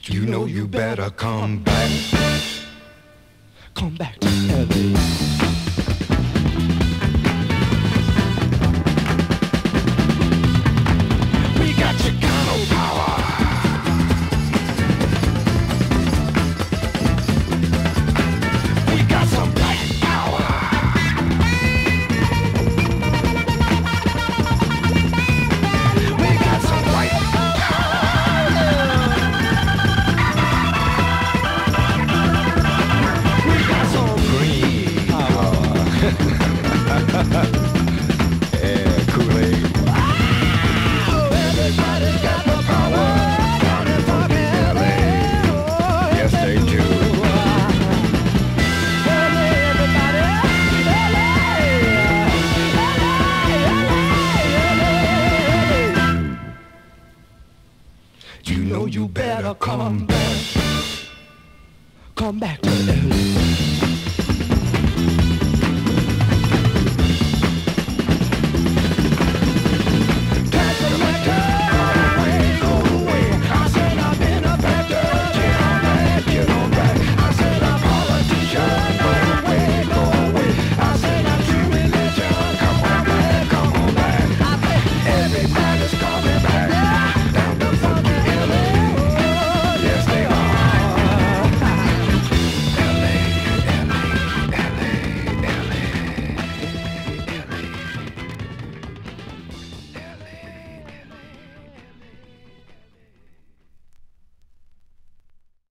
You know you better come back. Come back to LA. We got Chicano power. We got some black power. We got some white yeah, Kool-Aid. Oh, everybody's got the power down in fucking LA. Yes, they do. Everybody, LA. You know you better come back. Come back to LA.